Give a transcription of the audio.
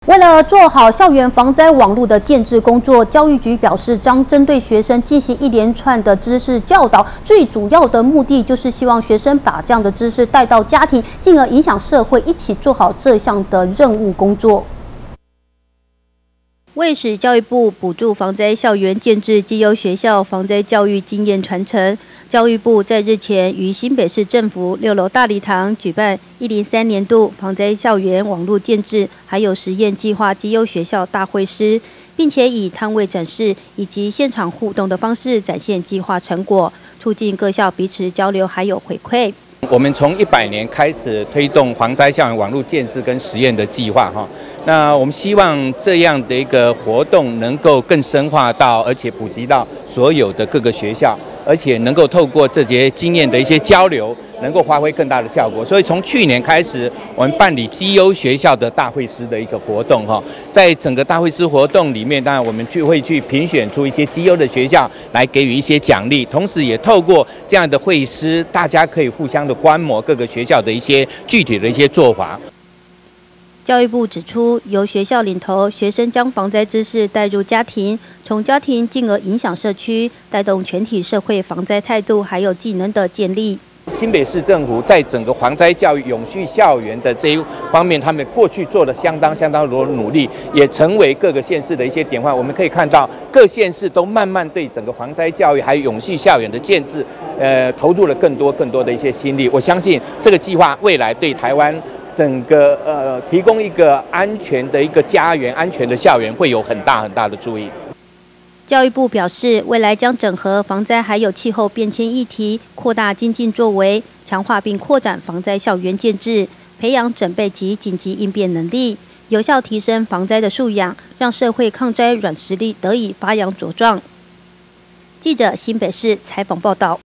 为了做好校园防灾网络的建制工作，教育局表示将针对学生进行一连串的知识教导，最主要的目的就是希望学生把这样的知识带到家庭，进而影响社会，一起做好这项的任务工作。为使教育部补助防灾校园建制绩优学校防灾教育经验传承，教育部在日前于新北市政府6楼大礼堂举办103年度防灾校园网络建制还有实验计划绩优学校大会师，并且以摊位展示以及现场互动的方式展现计划成果，促进各校彼此交流还有回馈。 我们从100年开始推动防灾校园网络建制跟实验的计划哈，那我们希望这样的一个活动能够更深化到，而且普及到所有的各个学校，而且能够透过这些经验的一些交流，能够发挥更大的效果。所以从去年开始，我们办理绩优学校的大会师的一个活动哈，在整个大会师活动里面，当然我们会去评选出一些绩优的学校来给予一些奖励，同时也透过这样的会师，大家可以互相的观摩各个学校的一些具体的一些做法。 教育部指出，由学校领头，学生将防灾知识带入家庭，从家庭进而影响社区，带动全体社会防灾态度还有技能的建立。 新北市政府在整个防灾教育、永续校园的这一方面，他们过去做了相当多努力，也成为各个县市的一些典范。我们可以看到，各县市都慢慢对整个防灾教育还有永续校园的建制，投入了更多的一些心力。我相信这个计划未来对台湾整个提供一个安全的一个家园、安全的校园，会有很大的注意。 教育部表示，未来将整合防灾还有气候变迁议题，扩大精进作为，强化并扩展防灾校园建制，培养准备及紧急应变能力，有效提升防灾的素养，让社会抗灾软实力得以发扬茁壮。记者新北市采访报道。